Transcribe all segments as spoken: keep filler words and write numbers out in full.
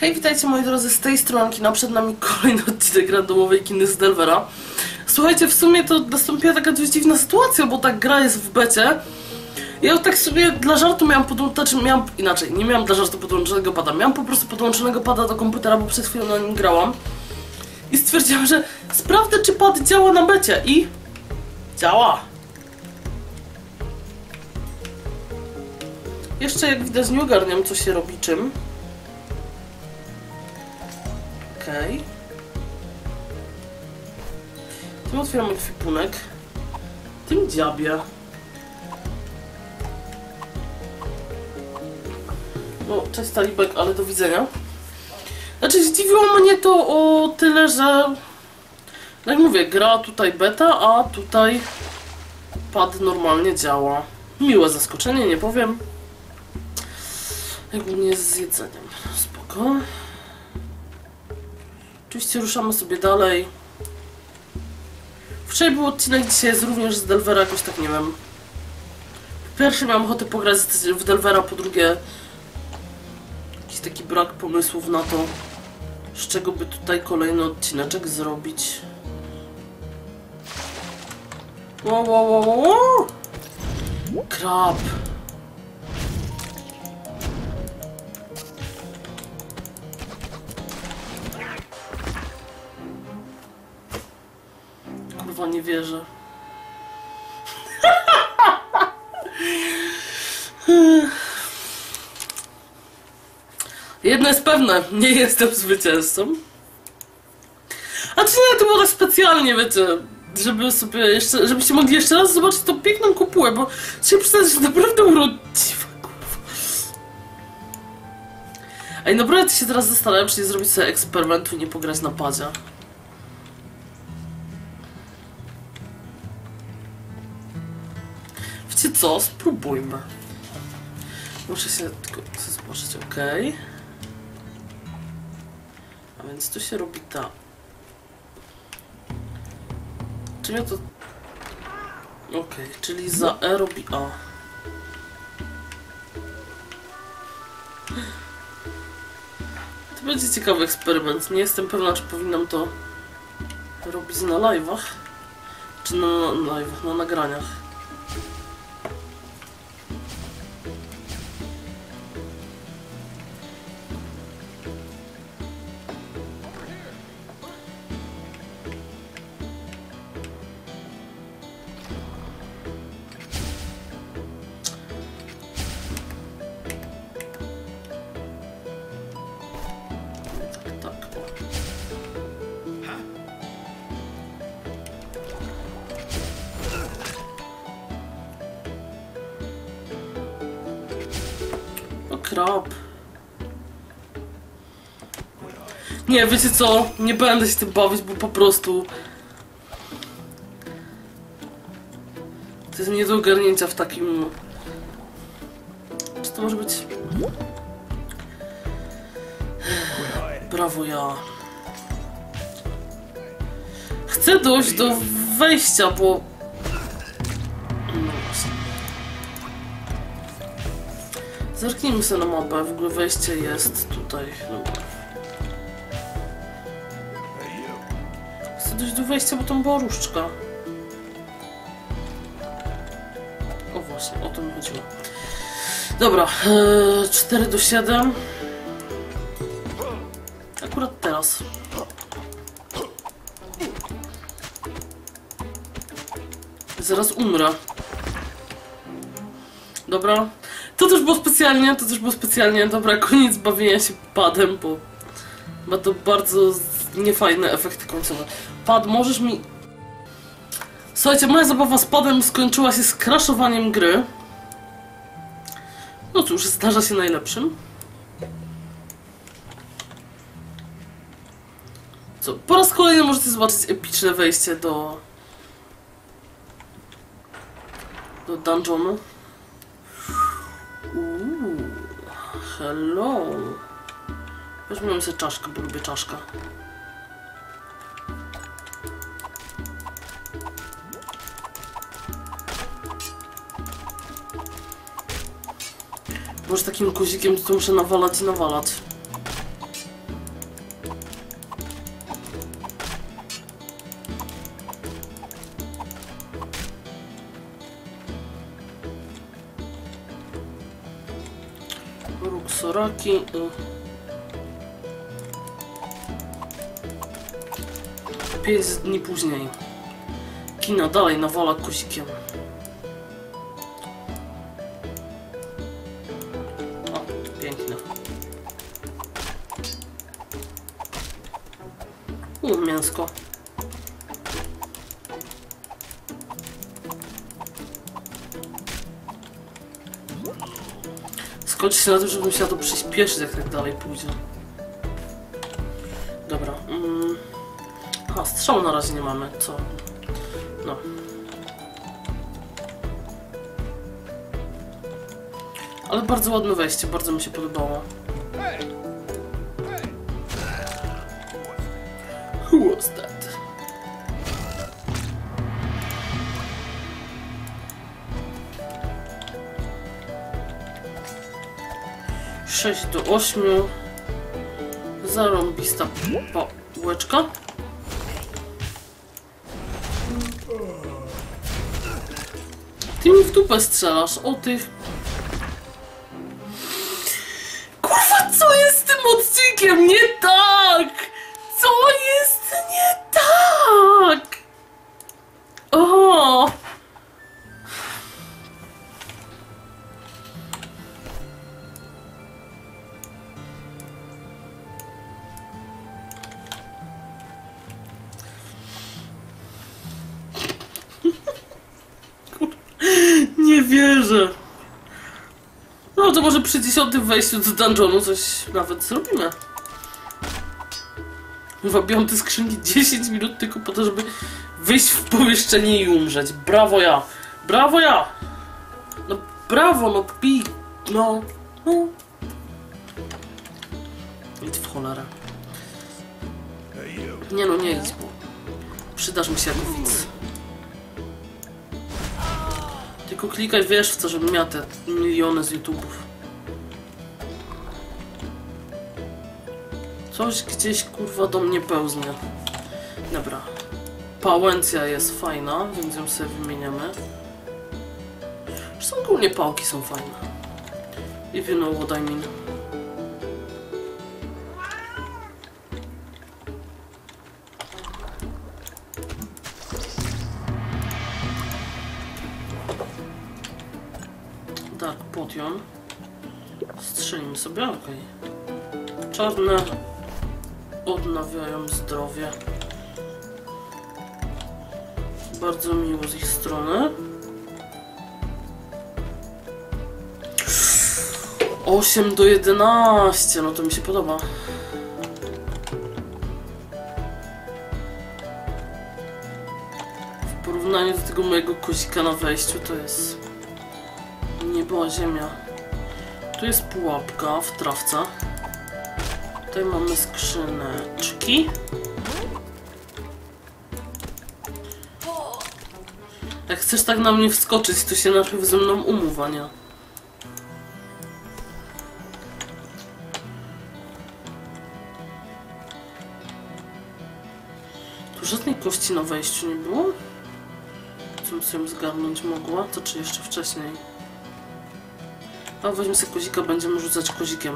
Hej, witajcie moi drodzy z tej strony kina, przed nami kolejny odcinek randomowej kiny z Delvera. Słuchajcie, w sumie to nastąpiła taka dość dziwna sytuacja, bo ta gra jest w becie. Ja tak sobie dla żartu miałam podłączonego, znaczy miałam, inaczej, nie miałam dla żartu podłączonego pada, miałam po prostu podłączonego pada do komputera, bo przed chwilą na nim grałam. I stwierdziłam, że sprawdzę, czy pad działa na becie i... działa! Jeszcze jak widać nie ogarniam, co się robi czym. Okej. Okay. Tym otwieram ekwipunek. Tym dziabie. No, cześć Talibek, ale do widzenia. Znaczy, zdziwiło mnie to o tyle, że... jak mówię, gra tutaj beta, a tutaj pad normalnie działa. Miłe zaskoczenie, nie powiem. Jak nie z jedzeniem. Spoko. Oczywiście ruszamy sobie dalej. Wczoraj był odcinek, dzisiaj jest również z Delvera, jakoś tak nie wiem. Po pierwsze miałam ochotę pograć w Delvera, po drugie jakiś taki brak pomysłów na to, z czego by tutaj kolejny odcineczek zrobić. Wow, wow, wow, wow. Krab. Kurwa, nie wierzę. Jedno jest pewne, nie jestem zwycięzcą. A czy nie, to było tak specjalnie, wiecie, żeby sobie jeszcze, żebyście mogli jeszcze raz zobaczyć tą piękną kopułę, bo się przyznać, że naprawdę urodziwa, kurwa. Ej, naprawdę się teraz zastanawiam, czy nie zrobić sobie eksperymentu i nie pograć na padzie. Wiecie co? Spróbujmy. Muszę się tylko zobaczyć, ok. A więc tu się robi ta. Czym ja to... Ok, czyli za E robi A. To będzie ciekawy eksperyment. Nie jestem pewna, czy powinnam to robić na live'ach. Czy na, na live'ach, na nagraniach. Krab. Nie, wiecie co? Nie będę się tym bawić, bo po prostu... to jest nie do ogarnięcia w takim... Czy to może być... Brawo ja. Chcę dojść do wejścia, bo... Zerknijmy sobie na mapę, w ogóle wejście jest tutaj. Dobra. Chcę dojść do wejścia, bo tam była różdżka. O właśnie, o to mi chodziło. Dobra, yy, cztery do siedem. Akurat teraz. Zaraz umrę. Dobra. To też było specjalnie, to też było specjalnie, dobra, koniec bawienia się padem, bo ma to bardzo niefajne efekty końcowe. Pad, możesz mi... Słuchajcie, moja zabawa z padem skończyła się skraszowaniem gry. No cóż, zdarza się najlepszym. Co, po raz kolejny możecie zobaczyć epiczne wejście do... do dungeonu. Uuu, hello. Weźmiemy sobie czaszkę, bo lubię czaszkę. Może takim guzikiem to muszę nawalać i nawalać. Soraki. Y. Pięć dni później. Kina dalej nawala kozikiem. O, piękne. U, mięsko. Skończy się na tym, żebym musiała to przyspieszyć, jak tak dalej pójdzie. Dobra. Mm. Aha, strzału na razie nie mamy. Co? No. Ale bardzo ładne wejście, bardzo mi się podobało. Who was that? sześć do ośmiu. Zarąbista pałeczka. Ty mi w dupę strzelasz, o ty. Kurwa, co jest z tym odcinkiem nie tak? Co jest nie tak? O! Nie wierzę. No to może przy dziesiątym wejściu do dungeonu coś nawet zrobimy. Wabiłam te skrzynki dziesięć minut tylko po to, żeby wyjść w pomieszczenie i umrzeć. Brawo ja! Brawo ja! No brawo, no pi... no... no... Idź w cholerę. Nie no, nie idź, bo... przydasz mi się jako widz. Tylko klikaj, wiesz w co, żebym miał te miliony z YouTube'ów. Coś gdzieś kurwa do mnie pełznie. Dobra. Pałęcja jest fajna, więc ją sobie wymieniamy. Zresztą ogólnie pałki są fajne. If you know what I mean. Dark Potion. Strzelimy sobie, okej. Okay. Czarne odnawiają zdrowie. Bardzo miło z ich strony. osiem do jedenastu, no to mi się podoba. W porównaniu do tego mojego kozika na wejściu to jest niebo a ziemia. Tu jest pułapka w trawce. Tutaj mamy skrzyneczki. Jak chcesz tak na mnie wskoczyć, to się najpierw ze mną umów, a nie? Tu żadnej kości na wejściu nie było? Co bym sobie zgarnąć mogła? To czy jeszcze wcześniej? A weźmy sobie kozika, będziemy rzucać kozikiem.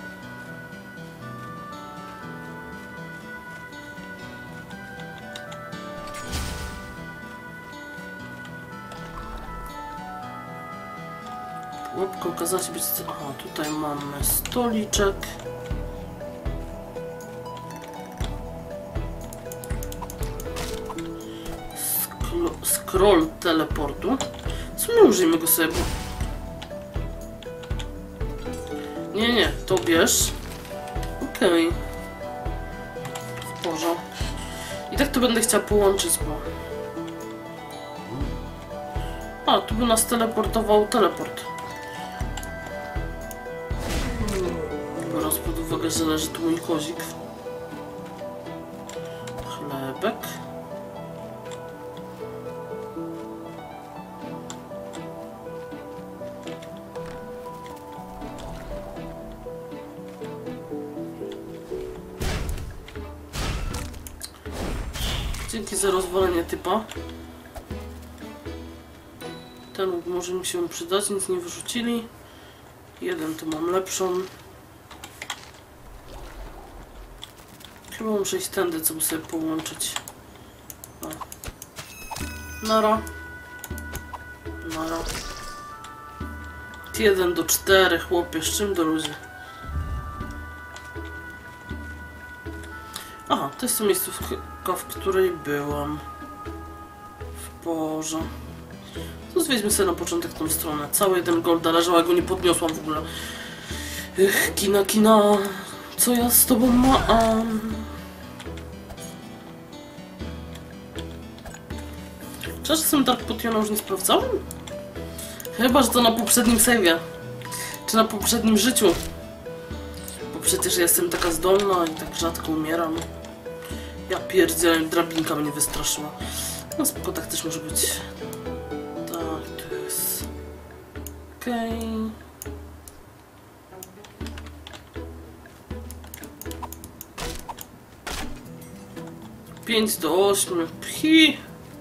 Łapka okazała się być... Aha, tutaj mamy stoliczek. Sklo scroll teleportu. W sumie użyjmy go sobie. Nie, nie, to bierz. Okej. Okay. W porządku. I tak to będę chciała połączyć, bo... A, tu by nas teleportował teleport. Biorąc pod uwagę, że leży tu mój kozik. Chlebek. Dzięki za rozwalenie typa. Ten może mi się przydać, nic nie wyrzucili. Jeden to mam lepszą. Chyba muszę iść tędy, co by sobie połączyć. O. Nara. Nara. jeden do czterech, chłopie, z czym do ludzi? Aha, to jest to miejscówka, w której byłam. W porze. To zwiedźmy sobie na początek tą stronę. Cały jeden golda leżał, ja go nie podniosłam w ogóle. Ech, kina, kina. Co ja z tobą mam? Czy czasem Dark Potiona już nie sprawdzałem? Chyba, że to na poprzednim save'ie. Czy na poprzednim życiu. Bo przecież ja jestem taka zdolna i tak rzadko umieram. Ja pierdzielę, drabinka mnie wystraszyła. No spoko, tak też może być. Tak, to jest... Okej... Okay. pięć do ośmiu. Pchi!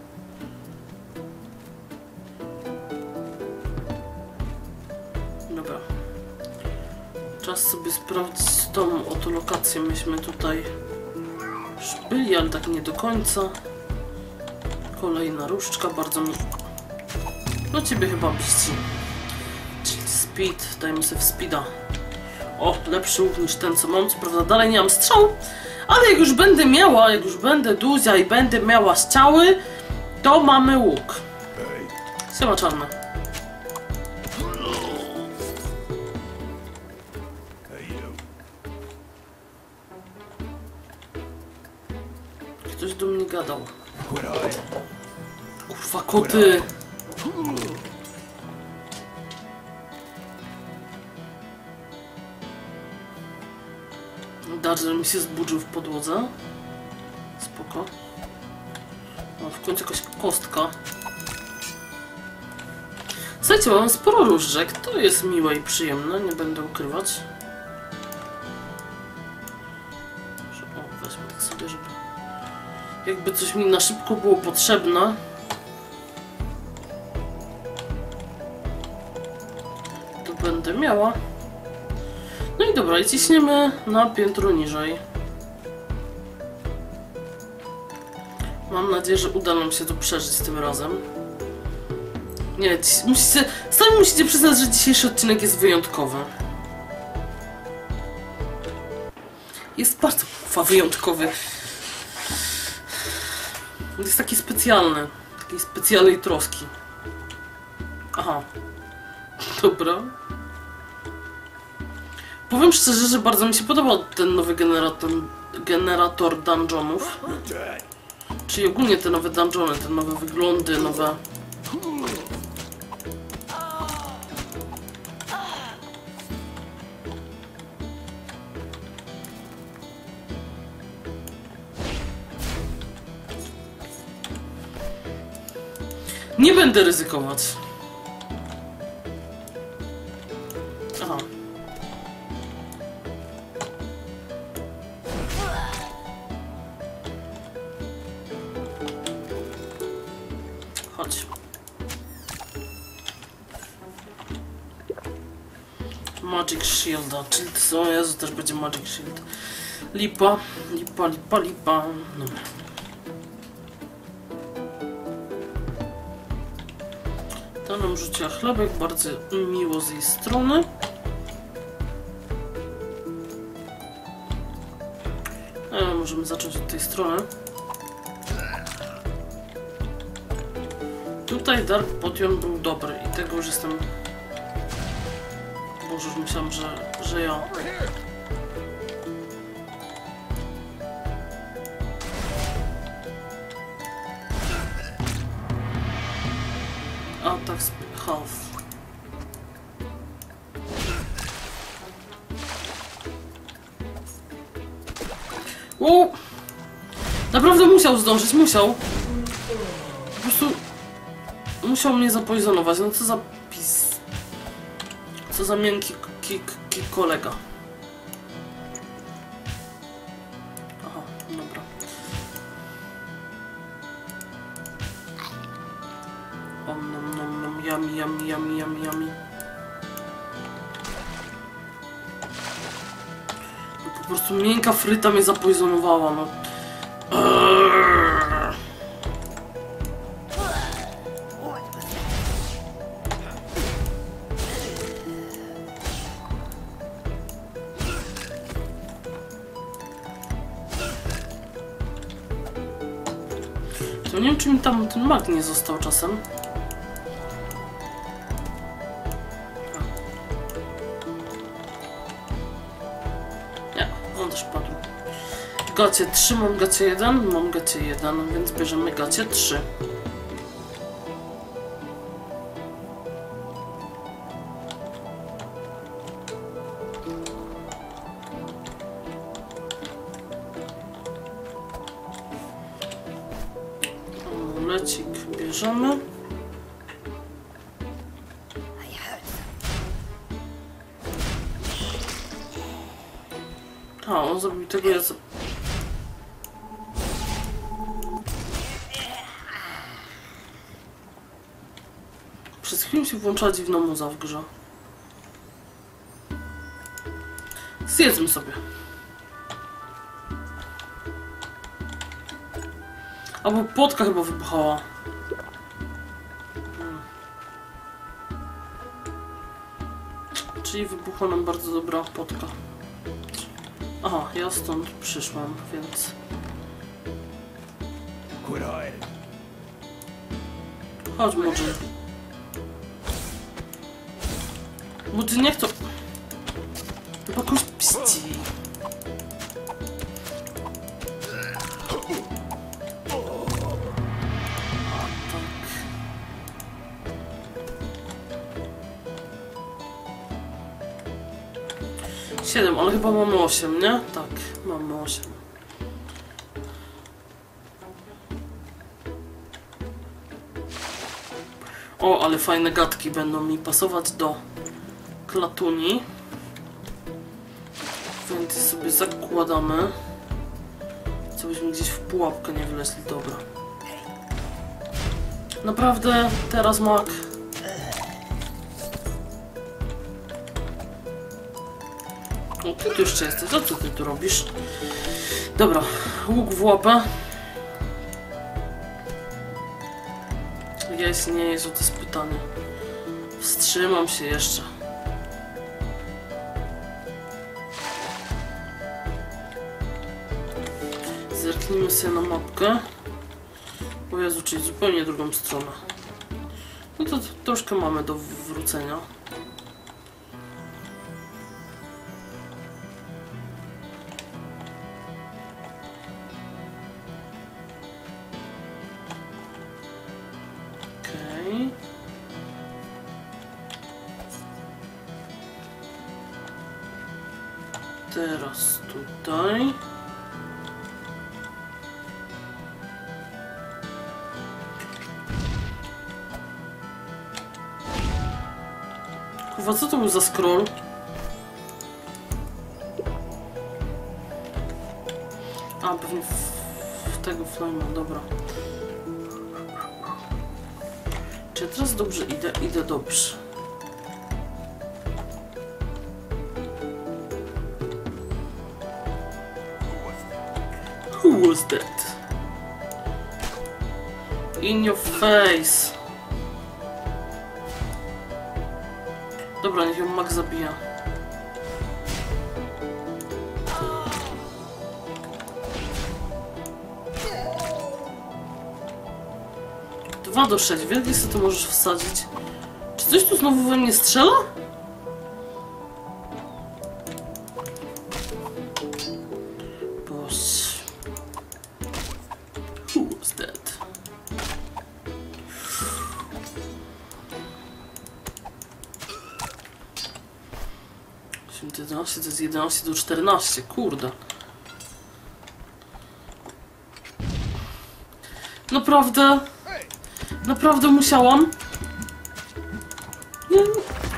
Dobra. Czas sobie sprawdzić tą oto lokację. Myśmy tutaj już byli, ale tak nie do końca. Kolejna różdżka, bardzo mi... No ciebie chyba biści. Czyli speed, dajmy sobie w speeda. O, lepszy łuk niż ten, co mam. Co prawda dalej nie mam strzał, ale jak już będę miała, jak już będę duża i będę miała strzały, to mamy łuk. Siema czarne. Ktoś do mnie gadał. Kurwa, koty! Dodger mi się zbudził w podłodze. Spoko. O, w końcu jakaś kostka. Słuchajcie, mam sporo różdżek. To jest miłe i przyjemne, nie będę ukrywać. O, weźmy tak sobie, żeby... Jakby coś mi na szybko było potrzebne. To będę miała. No i dobra, i ciśniemy na piętro niżej. Mam nadzieję, że uda nam się to przeżyć tym razem. Nie, musicie, sami musicie przyznać, że dzisiejszy odcinek jest wyjątkowy. Jest bardzo kurwa wyjątkowy. Jest taki specjalny. Takiej specjalnej troski. Aha. Dobra. Powiem szczerze, że bardzo mi się podobał ten nowy generator, generator dungeonów. Czyli ogólnie te nowe dungeony, te nowe wyglądy, nowe... Nie będę ryzykować. Aha. Chodź. Magic Shielda, czyli to są, Jezu, też będzie Magic Shield. Lipa, lipa, lipa, lipa. Dobra. Ta nam rzuciła chlebek, bardzo miło z jej strony. E, możemy zacząć od tej strony. Tutaj Dark Potion był dobry i tego już jestem... Boże, już myślałem, że, że ja... Atak half. O! Naprawdę musiał zdążyć, musiał. Po prostu... Musiał mnie zapoizonować, no co za pis... Co za miękki ki, ki, kolega. Aha, dobra. Om nom nom nom, yummy yummy yummy yummy yummy. Po prostu miękka fryta mnie zapoizonowała, no. Eee. To nie wiem, czy mi tam ten mag nie został czasem. Nie, on też padł. Gacie trzy, mam gacie jeden, mam gacie jeden, więc bierzemy gacie trzy. Amulecik bierzemy. A, on zrobił tego, ja... Przez chwilę się włączyła dziwna muza w grze. Zjedzmy sobie. Albo płotka chyba wybuchała. Hmm. Czyli wybuchła nam bardzo dobra płotka. Aha, ja stąd przyszłam, więc... Chodź, Mudżyn. Mudżyn, niech to... Chyba kogoś pści. siedem, ale chyba mamy osiem, nie? Tak, mamy osiem. O, ale fajne gadki będą mi pasować do klatuni. Więc je sobie zakładamy. Co byśmy gdzieś w pułapkę nie wleźli, dobra. Naprawdę, teraz mak. O, ty tu jeszcze jesteś, a co ty tu robisz? Dobra, łuk w łapę. Jest, nie jest, to jest pytanie. Wstrzymam się jeszcze. Zerknijmy sobie na mapkę. O Jezu, czyli zupełnie drugą stronę. No to, to troszkę mamy do wrócenia. Okej. Teraz tutaj. Kurwa, co to był za scroll? A, pewnie w, w tego flame'a, dobra. Czy ja teraz dobrze idę? Idę dobrze. Who was that? In your face. Dobra, niech ją Max zabija. dwa do sześciu, wielkie sobie to możesz wsadzić. Czy coś tu znowu we mnie strzela? Boże. Who was that? jedenaście to jest jedenaście do czternastu, kurde. Naprawdę? Naprawdę musiałam? Nie.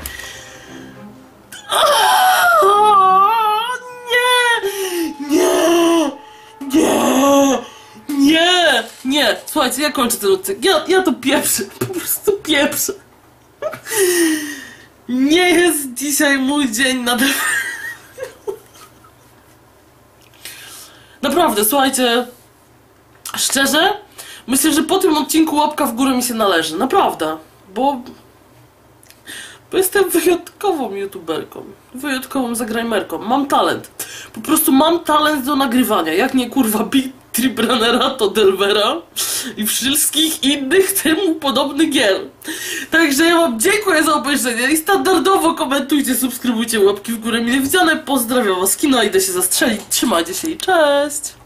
Nie! Nie! Nie! Nie! Nie! Słuchajcie, ja kończę ten odcinek. Ja, ja to pieprzę. Po prostu pieprzę. Nie jest dzisiaj mój dzień na Naprawdę, słuchajcie, szczerze, myślę, że po tym odcinku łapka w górę mi się należy. Naprawdę, bo... Bo jestem wyjątkową youtuberką, wyjątkową zagrajmerką. Mam talent. Po prostu mam talent do nagrywania. Jak nie kurwa Beat Tribrunnera, to Delvera i wszystkich innych temu podobnych gier. Także ja wam dziękuję za obejrzenie i standardowo komentujcie, subskrybujcie, łapki w górę mile widziane. Pozdrawiam was, kino, idę się zastrzelić. Trzymajcie się i cześć!